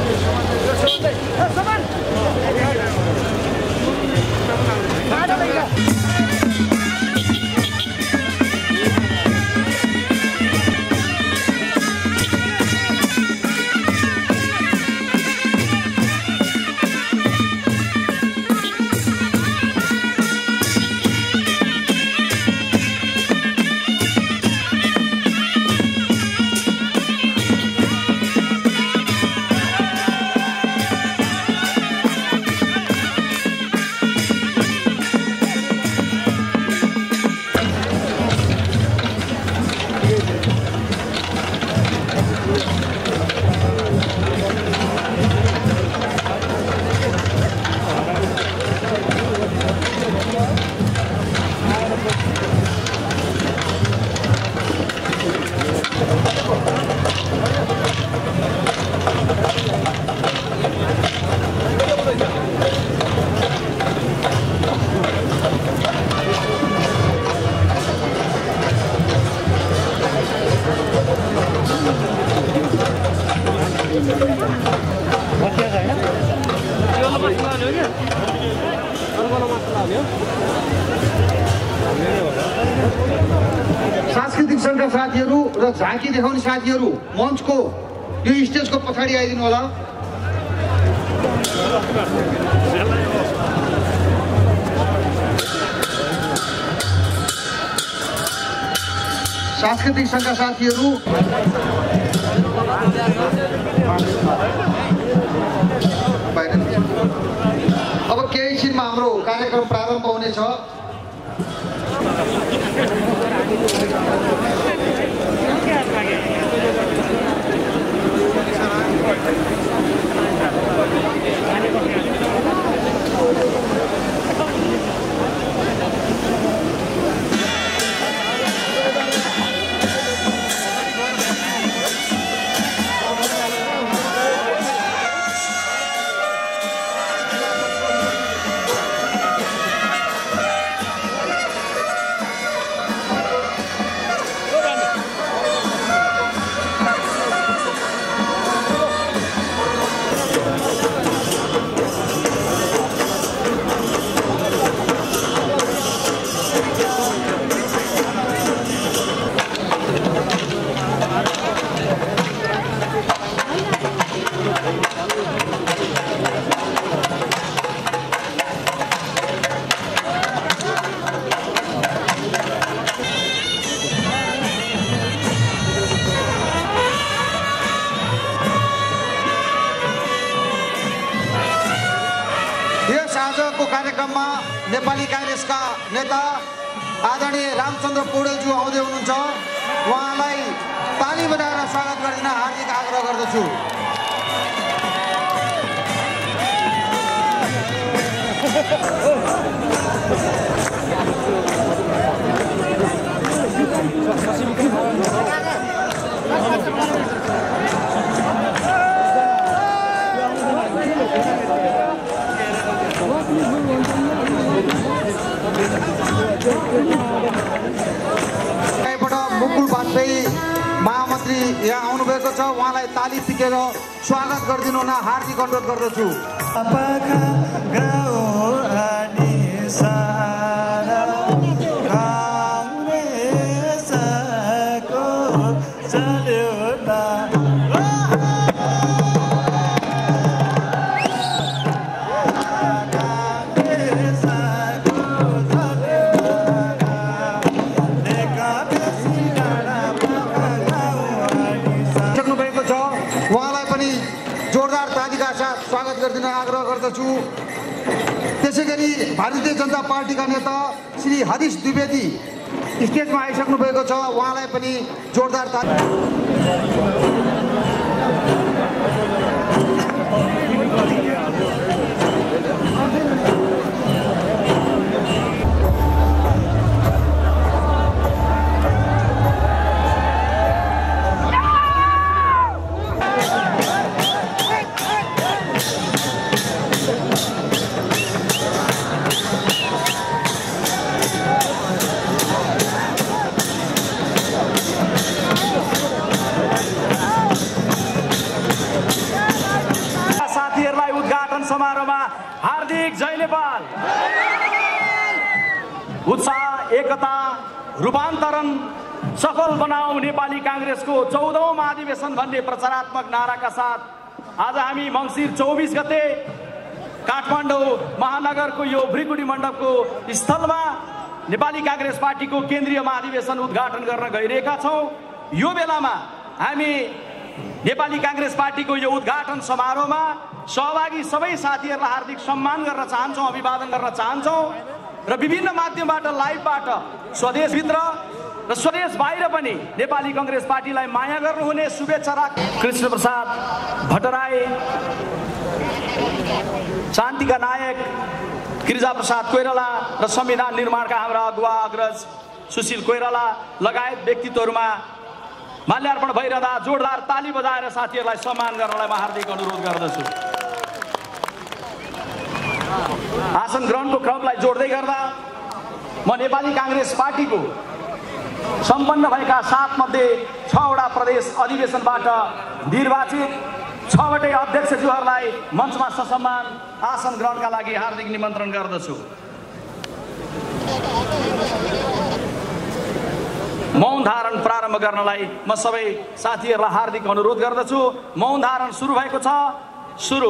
सांस्कृतिक संघका साथीहरू र झाँकी देखाउने साथीहरू मञ्चको यो स्टेजको पछाडि आइदिनु होला। सांस्कृतिक संघका साथीहरू अब केही छिनमा हाम्रो कार्यक्रम प्रारम्भ हुनेछ। आजको कार्यक्रममा नेपाली काङ्ग्रेसका नेता आदरणीय रामचन्द्र पौडेलज्यू आउँदै हुनुहुन्छ। उहाँलाई ताली बजाएर स्वागत गरिदिन हार्दिक आग्रह गर्दछु। मुकुल वाजपेयी महामन्त्री यहाँ आउनुभएको छ। उहाँलाई ताली पिटेर स्वागत गरिदिनु हुन हार्दिक अनुरोध गर्दछु। स्वागत गरिदिन आग्रह गर्दछु। त्यसैगरी भारतीय जनता पार्टीका नेता श्री हरीश द्विवेदी स्टेजमा आइसक्नु भएको छ। उहाँलाई पनि जोरदार ताली। उद्घाटन समारोहमा हार्दिक जय नेपाल। उत्साह, एकता, रूपान्तरण सफल बनाऊ नेपाली कांग्रेसको 14औं महाधिवेशन भन्ने प्रचारात्मक नाराका साथ आज हामी मङ्सिर 24 गते काठमाडौँ महानगरको यो भृगुडी मण्डपको स्थलमा नेपाली कांग्रेस पार्टीको केन्द्रीय महाधिवेशन उद्घाटन गर्न गइरहेका छौं। यो बेलामा हामी नेपाली कांग्रेस पार्टीको यो उद्घाटन समारोहमा सहभागी सबै साथीहरूलाई हार्दिक सम्मान गर्न चाहन्छौं, अभिवादन गर्न चाहन्छौं र विभिन्न माध्यमबाट लाइभबाट स्वदेशभित्र र स्वदेश बाहिर पनि नेपाली कांग्रेस पार्टीलाई माया गर्नुहुने शुभेच्छा राख कृष्ण प्रसाद भट्टराई, शान्तिका नायक गिरिजा प्रसाद कोइराला र संविधान निर्माणका हाम्रा अगुवा अग्रज सुशील कोइराला लगायत व्यक्तित्वहरूमा माल्यार्पण भइरहँदा जोरदार ताली बजाएर साथीहरूलाई सम्मान गर्नलाई म हार्दिक अनुरोध गर्दछु। आसन ग्रहणको क्रमलाई जोड्दै गर्दा म नेपाली कांग्रेस पार्टीको सम्पन्न भएका 7 मध्ये 6 वटा प्रदेश अधिवेशनबाट निर्वाचित 6 वटै अध्यक्षज्यूहरूलाई मञ्चमा ससम्मान आसन ग्रहणका लागि हार्दिक निमन्त्रण गर्दछु। मौन धारण प्रारम्भ गर्नलाई म सबै साथीहरूलाई हार्दिक अनुरोध गर्दछु। मौन धारण सुरु भएको छ। सुरु।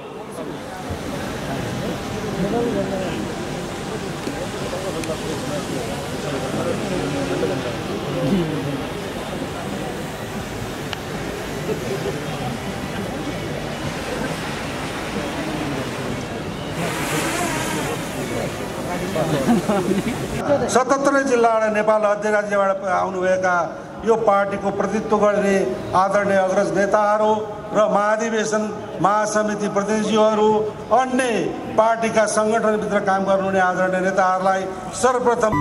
सतहत्तरै जिल्लाबाट नेपाल राज्यबाट आउनुभएका यो पार्टीको प्रतिनिधित्व गर्ने आदरणीय अग्रज नेताहरू र महाधिवेशन महासमिति प्रतिनिधिहरू, अन्य पार्टीका संगठनभित्र काम गर्नुहुने आदरणीय नेताहरूलाई सर्वप्रथम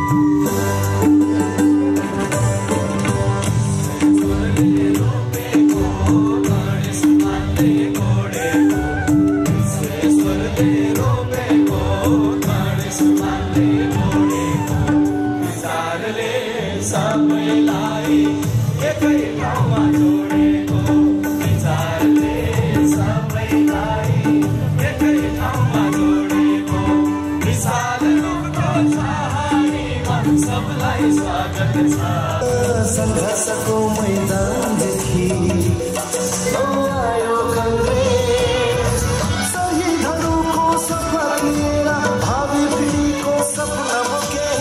संघर्षको मैदानदेखि आयो कांग्रेस, शहीदहरूको शपथ लिएर भावी पिढीको सपना बोके।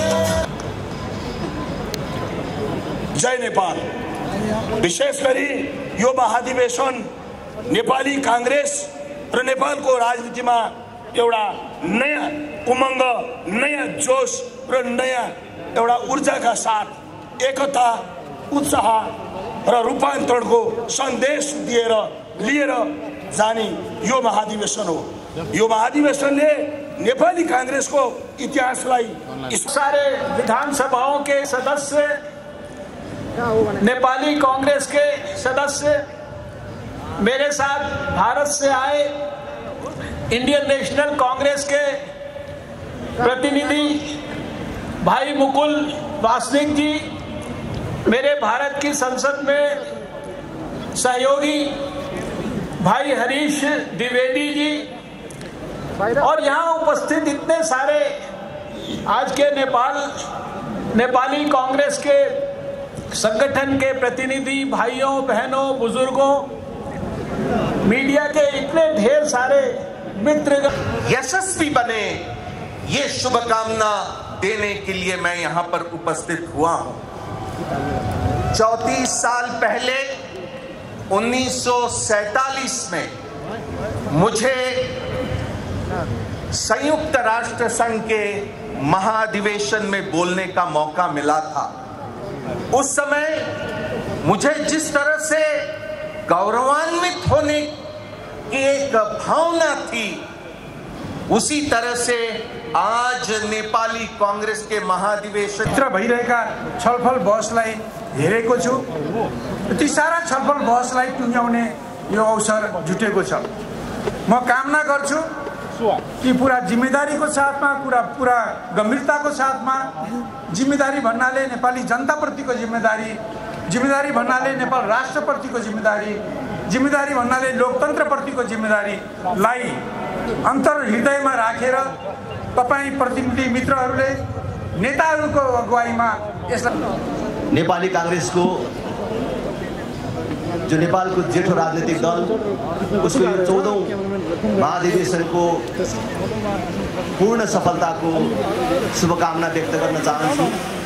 जय नेपाल। विशेष गरी यो महाधिवेशन नेपाली कांग्रेस र नेपालको राजनीतिमा एउटा नयाँ उमङ्ग, नयाँ जोश र नयाँ एउटा ऊर्जाका साथ एकता, उत्साह र रूपान्तरणको सन्देश लिएर जाने यो महाधिवेशन हो। यो महाधिवेशनले नेपाली कांग्रेसको इतिहासलाई सारे विधानसभाओं के सदस्य, नेपाली कांग्रेस के सदस्य, मेरे साथ भारत से आए इंडियन नेशनल कांग्रेस के प्रतिनिधि भाई मुकुल वासनिक जी, मेरे भारत की संसद में सहयोगी भाई हरीश द्विवेदी जी, और यहाँ उपस्थित इतने सारे आज के नेपाली कांग्रेस के संगठन के प्रतिनिधि भाइयों बहनों बुजुर्गों, मीडिया के इतने ढेर सारे मित्र यशस्वी बने, ये शुभकामना देने के लिए मैं यहाँ पर उपस्थित हुआ हूँ। 34 साल पहले 1947 में मुझे संयुक्त राष्ट्र संघ के महाधिवेशन में बोलने का मौका मिला था। उस समय मुझे जिस तरह से गौरवान्वित होने की एक भावना थी, उसी तरह से आज नेपाली कांग्रेस के महाधिवेशन भइरहेका छलफल बहसलाई हेरेको छु। ती सारा छलफल बहसलाई टुङ्ग्याउने यो अवसर जुटेको छ। म कामना गर्छु कि पूरा जिम्मेदारीको साथमा, पूरा गम्भीरताको साथमा, जिम्मेदारी भन्नाले नेपाली जनताप्रतिको जिम्मेदारी भन्नाले नेपाल राष्ट्रप्रतिको जिम्मेदारी जिम्मेदारी भन्नाले लोकतन्त्रप्रतिको जिम्मेदारीलाई अन्तर्हृदयमा राखेर तपाईँ प्रतिनिधि मित्रहरूले नेताहरूको अगुवाईमा यसलाई नेपाली कांग्रेसको जो नेपालको जेठो राजनीतिक दल उसको यो 14औं महाधिवेशनको पूर्ण सफलताको शुभकामना व्यक्त गर्न चाहन्छु।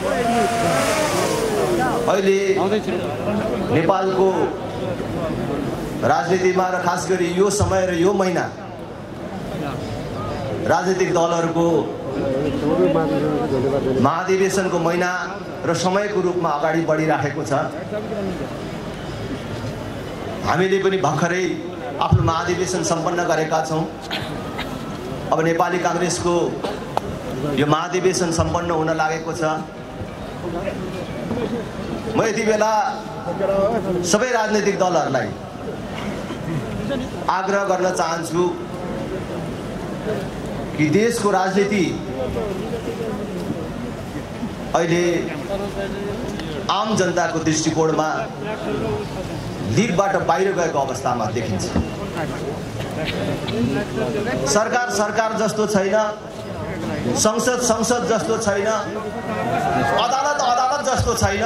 अहिले नेपालको राजनीतिमा र खास गरी यो समय र यो महिना राजनीतिक दलहरूको महाधिवेशनको महिना र समयको रूपमा अगाडि बढिराखेको छ। हामीले पनि भर्खरै आफ्नो महाधिवेशन सम्पन्न गरेका छौं। अब नेपाली कांग्रेसको यो महाधिवेशन सम्पन्न हुन लागेको छ। म यति बेला सबै राजनीतिक दलहरूलाई आग्रह गर्न चाहन्छु कि देशको राजनीति अहिले आम जनताको दृष्टिकोणमा लीगबाट बाहिर गएको अवस्थामा देखिन्छ। सरकार सरकार जस्तो छैन, संसद संसद जस्तो छैन, अदालत अदालत जस्तो छैन।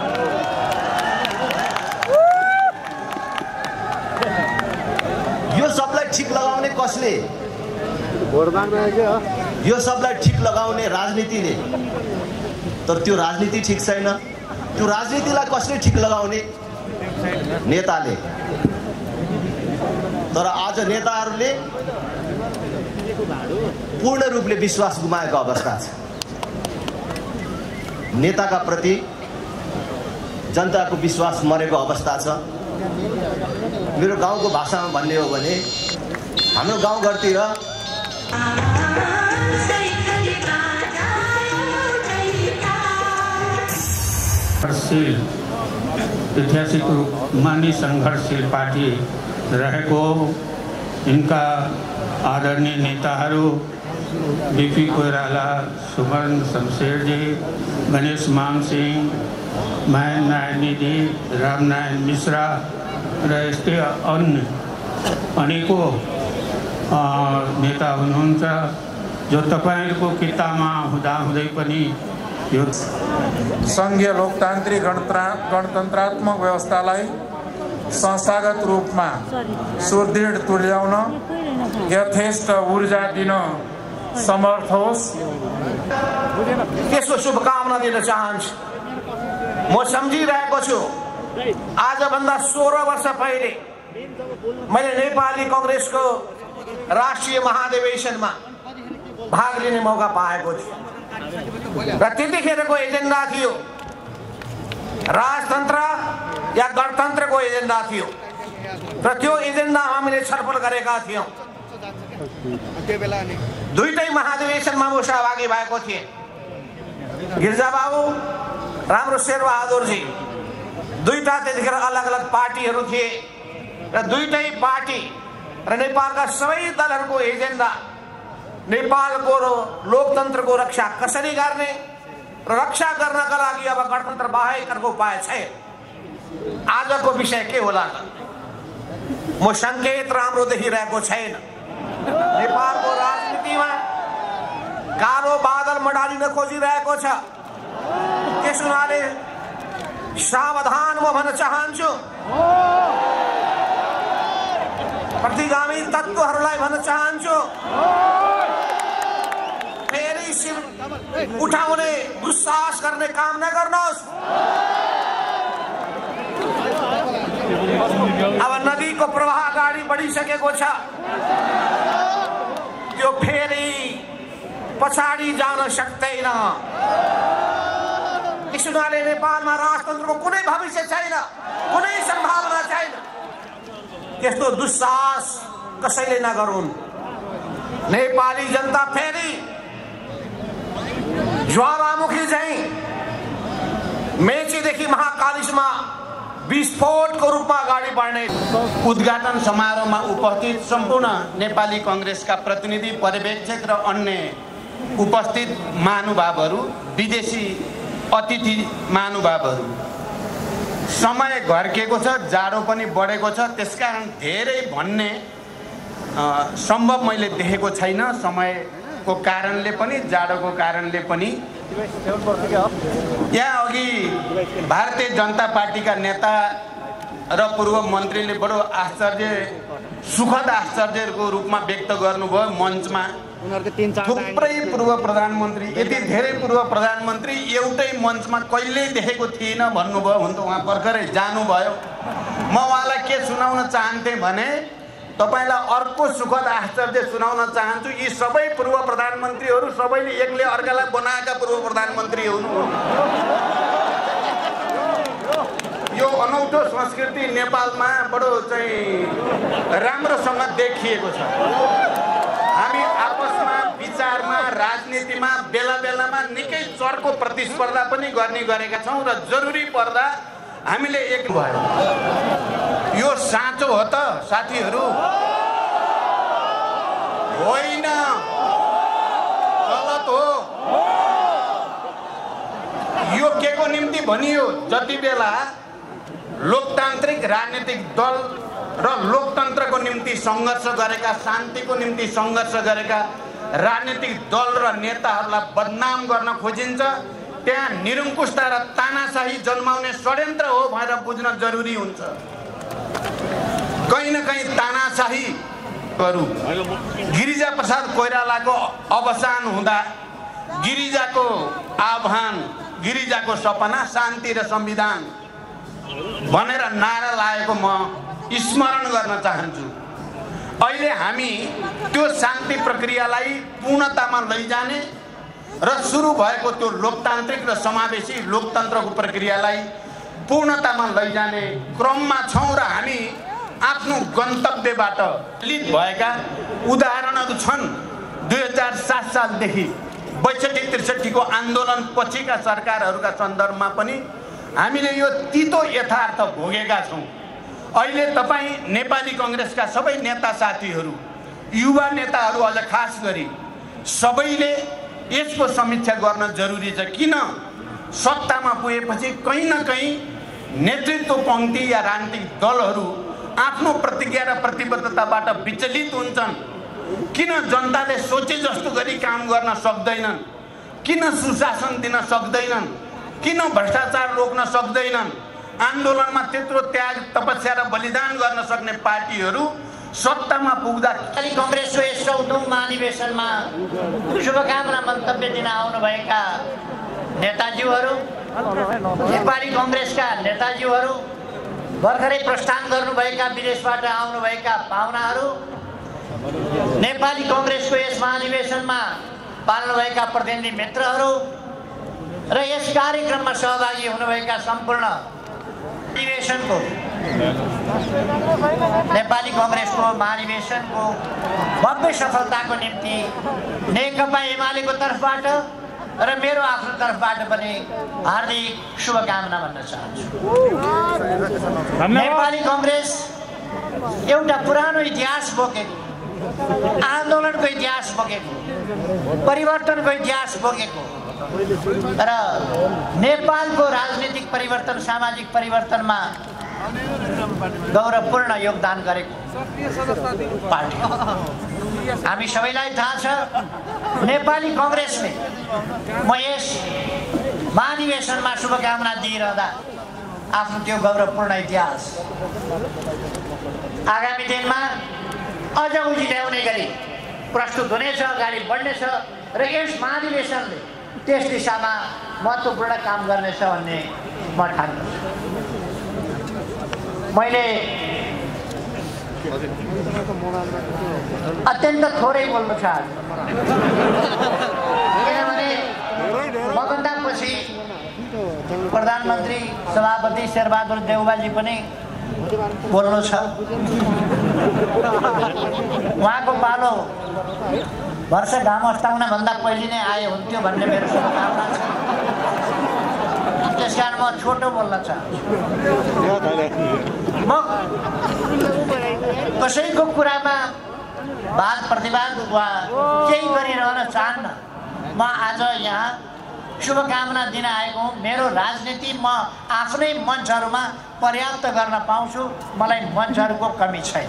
यो सबलाई ठिक लगाउने कसले? यो सबलाई ठिक लगाउने राजनीतिले। तर त्यो राजनीति ठिक छैन। त्यो राजनीतिलाई कसले ठिक लगाउने? नेताले। तर आज नेताहरूले पूर्ण रूपले विश्वास गुमाएको अवस्था छ। नेताका प्रति जनताको विश्वास मरेको अवस्था छ। मेरो गाउँको भाषामा भन्ने हो भने हाम्रो गाउँघरतिर ऐतिहासिक रूपमा नै संघर्षशील पार्टी रहेको इनका आदरणीय नेताहरू बीपी कोइराला, सुमन शमशेरजी, गणेश मानसिंह, महेन्द्र नारायणजी, रामनारायण मिश्रा र यस्तै अन्य अनेकौं नेता हुनुहुन्छ जो तपाईहरुको कितामा हुँदाहुँदै पनि यो संघीय लोकतान्त्रिक गणतन्त्रात्मक व्यवस्थालाई संस्थागत रूपमा सुदृढ तुल्याउन यथेष्ट ऊर्जा दिन समर्थ होस् त्यसको शुभकामना दिन चाहन्छु। म सम्झिरहेको छु आजभन्दा 16 वर्ष पहिले मैले नेपाली कांग्रेसको राष्ट्रिय महाधिवेशनमा भाग लिने मौका पाएको थिएँ र त्यतिखेरको एजेन्डा थियो राजतन्त्र या गणतन्त्रको एजेन्डा थियो र त्यो एजेन्डा हामीले छलफल गरेका थियौं। दुईटै महाधिवेशनमा म सहभागी भएको थिएँ। गिरिजाबाबु राम्रो शेरबहादुरजी दुईटा त्यतिखेर अलग अलग पार्टीहरू थिए र दुईटै पार्टी र नेपालका सबै दलहरूको एजेन्डा नेपालको लोकतन्त्रको रक्षा कसरी गर्ने र रक्षा गर्नका लागि अब गणतन्त्र बाहेक अर्को उपाय छैन। आजको विषय के होला त? म संकेत राम्रो देखिरहेको छैन। नेपालको राजनीतिमा कालो बादल मडालिन खोजिरहेको छ। त्यस हुनाले सावधान म भन्न चाहन्छु। प्रतिगामी तत्त्वहरूलाई भन्न चाहन्छु फेरि शिर उठाउने दुस्साहस गर्ने काम नगर्नुहोस्। अब नदीको प्रवाह अगाडि बढिसकेको छ। त्यो फेरि पछाडि जान सक्दैन। यस हुनाले नेपालमा राजतन्त्रको कुनै भविष्य छैन, कुनै सम्भावना छैन। त्यस्तो दुस्साहस कसैले नगरून्। नेपाली जनता फेरि ज्वालामुखी झैं मेचीदेखि महाकालिसमा विस्फोटको रूपमा अगाडि बढ्ने। उद्घाटन समारोहमा उपस्थित सम्पूर्ण नेपाली कांग्रेसका प्रतिनिधि, पर्यवेक्षक र अन्य उपस्थित महानुभावहरू, विदेशी अतिथि महानुभावहरू, समय घर्केको छ, जाडो पनि बढेको छ, त्यसकारण धेरै भन्ने सम्भव मैले देखेको छैन। समयको कारणले पनि, जाडोको कारणले पनि। यहाँ अघि भारतीय जनता पार्टीका नेता र पूर्व मन्त्रीले बडो सुखद आश्चर्यको रूपमा व्यक्त गर्नुभयो मञ्चमा। थुप्रै पूर्व प्रधानमन्त्री, यति धेरै पूर्व प्रधानमन्त्री एउटै मञ्चमा कहिल्यै देखेको थिइनँ भन्नुभयो। हुन त उहाँ भर्खरै जानुभयो। म उहाँलाई के सुनाउन चाहन्थेँ भने तपाईलाई अर्को सुखद आश्चर्य सुनाउन चाहन्छु। यी सबै पूर्व प्रधानमन्त्रीहरू सबैले एकले अर्कालाई बनाएका पूर्व प्रधानमन्त्री हुनु। यो अनौठो संस्कृति नेपालमा बडो चाहिँ राम्रोसँग देखिएको छ। हामी आपसमा विचारमा, राजनीतिमा बेला बेलामा निकै चर्को प्रतिस्पर्धा पनि गर्ने गरेका छौँ र जरुरी पर्दा हामीले एक भयो। यो साँचो हो त साथीहरू? होइन, गलत हो। यो के को निम्ति भनियो? जति बेला लोकतान्त्रिक राजनीतिक दल र लोकतन्त्रको निम्ति सङ्घर्ष गरेका, शान्तिको निम्ति सङ्घर्ष गरेका राजनीतिक दल र नेताहरूलाई बदनाम गर्न खोजिन्छ, त्यहाँ निरङ्कुशता र तानाशाही जन्माउने षड्यन्त्र हो भनेर बुझ्न जरुरी हुन्छ। कहीँ न कहीँ तानाशाहीहरू गिरिजा प्रसाद कोइरालाको अवसान हुँदा गिरिजाको आह्वान, गिरिजाको सपना शान्ति र संविधान भनेर नारा लागेको म स्मरण गर्न चाहन्छु। अहिले हामी त्यो शान्ति प्रक्रियालाई पूर्णतामा लैजाने र सुरु भएको त्यो लोकतान्त्रिक र समावेशी लोकतन्त्रको प्रक्रियालाई पूर्णतामा लैजाने क्रममा छौँ र हामी आफ्नो गन्तव्यबाट लित भएका उदाहरणहरू छन्। 2007 सालदेखि 62-63 को आन्दोलन पछिका सरकारहरूका सन्दर्भमा पनि हामीले यो तितो यथार्थ भोगेका छौँ। अहिले तपाईँ नेपाली कङ्ग्रेसका सबै नेता साथीहरू, युवा नेताहरू अझ खास गरी सबैले यसको समीक्षा गर्न जरुरी छ। किन सत्तामा पुगेपछि कहीँ न कहीँ नेतृत्व पङ्क्ति या राजनीतिक दलहरू आफ्नो प्रतिज्ञा र प्रतिबद्धताबाट विचलित हुन्छन्? किन जनताले सोचे जस्तो गरी काम गर्न सक्दैनन्? किन सुशासन दिन सक्दैनन्? किन भ्रष्टाचार रोक्न सक्दैनन्? आन्दोलनमा त्यत्रो त्याग, तपस्या र बलिदान गर्न सक्ने पार्टीहरू सत्तामा पुग्दा कांग्रेसको यस 14औं महाधिवेशनमा शुभकामना मन्तव्य दिन आउनुभएका नेताजीहरू, नेपाली कांग्रेसका नेताजीहरू, भर्खरै प्रस्थान गर्नुभएका विदेशबाट आउनुभएका पाहुनाहरू, नेपाली कांग्रेसको यस महाधिवेशनमा पाल्नुभएका प्रतिनिधि मित्रहरू र यस कार्यक्रममा सहभागी हुनुभएका सम्पूर्ण अधिवेशनको नेपाली कांग्रेसको महाधिवेशनको भव्य सफलताको निम्ति नेकपा एमालेको तर्फबाट र मेरो आफ्नो तर्फबाट पनि हार्दिक शुभकामना भन्न चाहन्छु। नेपाली कांग्रेस एउटा पुरानो इतिहास बोकेको, आन्दोलनको इतिहास बोकेको, परिवर्तनको इतिहास बोकेको र नेपालको राजनीतिक परिवर्तन, सामाजिक परिवर्तनमा गौरवपूर्ण योगदान गरेको पार्टी। हामी सबैलाई थाहा छ, नेपाली कांग्रेसले म यस महाधिवेशनमा शुभकामना दिइरहँदा आफ्नो त्यो गौरवपूर्ण इतिहास आगामी दिनमा अझ उजिल्याउने गरी प्रस्तुत हुनेछ, अगाडि बढ्नेछ र यस महाधिवेशनले त्यस दिशामा महत्त्वपूर्ण काम गर्नेछ भन्ने म ठान्छु। मैले अत्यन्त थोरै बोल्नु चाहन्छु, किनभने मभन्दा पछि प्रधानमन्त्री सभापति शेरबहादुर देउवाजी पनि बोल्नु छ। उहाँको पालो वर्ष घाम अस्ताउन भन्दा पहिले नै आए हुन्थ्यो भन्ने मेरो शुभकामना छ। त्यसकारण म छोटो बोल्न चाहन्छु। म कसैको कुरामा वाद प्रतिवाद वा केही गरिरहन चाहन्न। म आज यहाँ शुभकामना दिन आएको हुँ। मेरो राजनीति म आफ्नै मञ्चहरूमा पर्याप्त गर्न पाउँछु, मलाई मञ्चहरूको कमी छैन।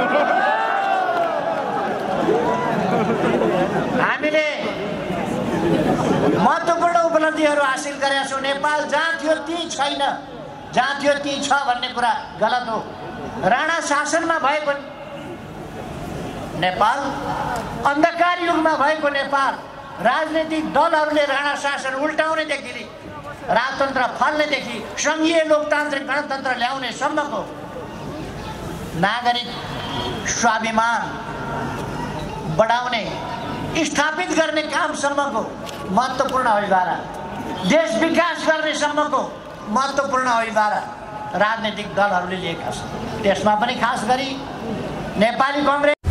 हामीले महत्त्वपूर्ण उपलब्धिहरू हासिल गरेका छौँ। नेपाल जहाँ थियो त्यहीँ छैन, जहाँ थियो त्यहीँ छ भन्ने कुरा गलत हो। राणा शासनमा भए पनि नेपाल, अन्धकार युगमा भएको नेपाल, राजनीतिक दलहरूले राणा शासन उल्टाउनेदेखि राजतन्त्र फल्नेदेखि सङ्घीय लोकतान्त्रिक गणतन्त्र ल्याउनेसम्मको नागरिक स्वाभिमान बढाउने, स्थापित गर्ने कामसम्मको महत्त्वपूर्ण अभिभारा, देश विकास गर्नेसम्मको महत्त्वपूर्ण अभिभारा राजनीतिक दलहरूले लिएका छन्। त्यसमा पनि खास गरी नेपाली काङ्ग्रेस